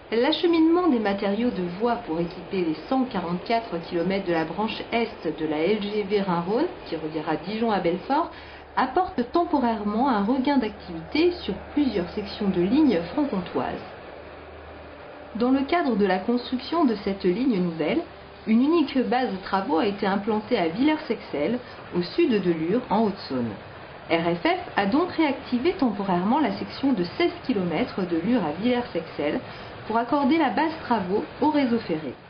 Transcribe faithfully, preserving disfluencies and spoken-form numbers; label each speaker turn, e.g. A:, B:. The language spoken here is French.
A: L'acheminement des matériaux de voie pour équiper les cent quarante-quatre kilomètres de la branche est de la L G V Rhin-Rhône, qui reliera Dijon à Belfort, apporte temporairement un regain d'activité sur plusieurs sections de lignes franc-comtoises. Dans le cadre de la construction de cette ligne nouvelle, une unique base de travaux a été implantée à Villers-Sexel, au sud de Lure, en Haute-Saône. R F F a donc réactivé temporairement la section de seize kilomètres de Lure à Villers-Sexel pour accorder la base travaux au réseau ferré.